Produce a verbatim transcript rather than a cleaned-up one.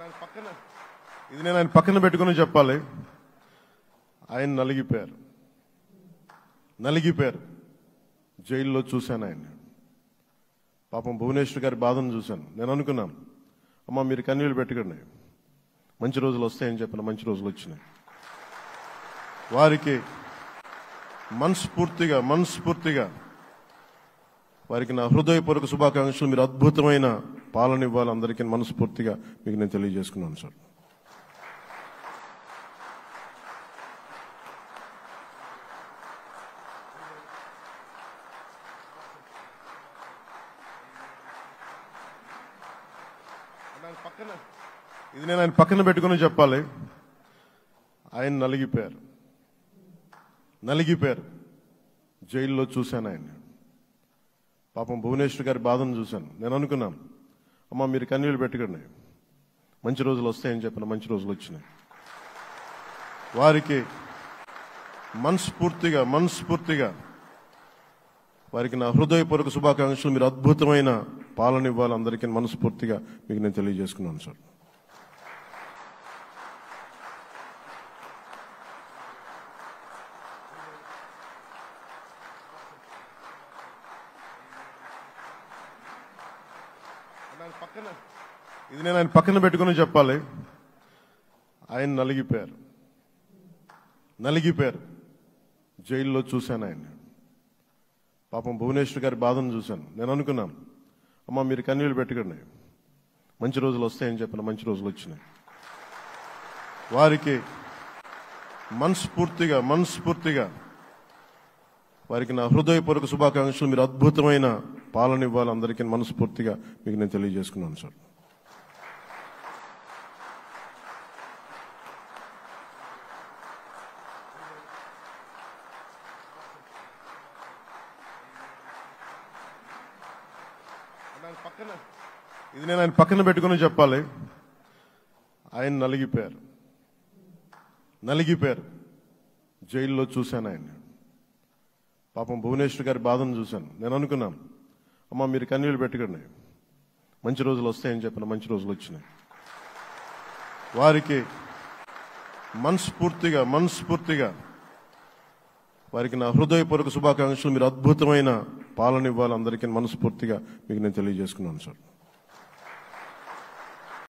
ఆయన పక్కన ఇది నేను ఆయన పక్కన పెట్టుకుని చెప్పాలి. ఆయన నలిగిపోయారు నలిగిపోయారు జైల్లో చూశాను ఆయన. పాపం భువనేశ్వర్ గారి బాధను చూశాను. నేను అనుకున్నాను, అమ్మ మీరు కన్నీళ్ళు పెట్టుకోండి, మంచి రోజులు వస్తాయని చెప్పిన మంచి రోజులు వచ్చినాయి. వారికి మనస్ఫూర్తిగా మనస్ఫూర్తిగా వారికి నా హృదయపూర్వక శుభాకాంక్షలు. మీరు అద్భుతమైన పాలన ఇవ్వాలి అందరికీ మనస్ఫూర్తిగా మీకు నేను తెలియజేసుకున్నాను సార్. పక్కన ఇది నేను ఆయన పక్కన పెట్టుకుని చెప్పాలి. ఆయన నలిగిపోయారు నలిగిపోయారు జైల్లో చూశాను ఆయన. పాపం భువనేశ్వర్ గారి బాధను చూశాను. నేను అనుకున్నాను, అమ్మ మీరు కన్నీళ్ళు పెట్టుకోండి, మంచి రోజులు వస్తాయని చెప్పిన మంచి రోజులు వచ్చినాయి. వారికి మనస్ఫూర్తిగా మనస్ఫూర్తిగా వారికి నా హృదయపూర్వక శుభాకాంక్షలు. మీరు అద్భుతమైన పాలన ఇవ్వాలి అందరికీ మనస్ఫూర్తిగా మీకు నేను తెలియజేసుకున్నాను సార్. పక్కన ఇది నేను ఆయన పక్కన పెట్టుకుని చెప్పాలి. ఆయన నలిగిపోయారు నలిగిపోయారు జైల్లో చూశాను ఆయన. పాపం భువనేశ్వర్ గారి బాధను చూశాను. నేను అనుకున్నాను, అమ్మ మీరు కన్నీళ్ళు పెట్టుకోండి, మంచి రోజులు వస్తాయని చెప్పిన మంచి రోజులు వచ్చినాయి. వారికి మనస్ఫూర్తిగా మనస్ఫూర్తిగా వారికి నా హృదయపూర్వక శుభాకాంక్షలు. మీరు అద్భుతమైన పాలన ఇవ్వాలి అందరికీ మనస్ఫూర్తిగా మీకు నేను తెలియజేసుకున్నాను సార్. పక్కన ఇది నేను ఆయన పక్కన పెట్టుకుని చెప్పాలి. ఆయన నలిగిపోయారు నలిగిపోయారు జైల్లో చూశాను ఆయన. పాపం భువనేశ్వర్ గారి బాధను చూశాను. నేను అనుకున్నాను, అమ్మ మీరు కన్నీళ్ళు పెట్టుకోండి, మంచి రోజులు వస్తాయని చెప్పిన మంచి రోజులు వచ్చినాయి. వారికి మనస్ఫూర్తిగా మనస్ఫూర్తిగా వారికి నా హృదయపూర్వక శుభాకాంక్షలు. మీరు అద్భుతమైన పాలన ఇవ్వాలి అందరికీ మనస్ఫూర్తిగా మీకు నేను తెలియజేసుకున్నాను సార్.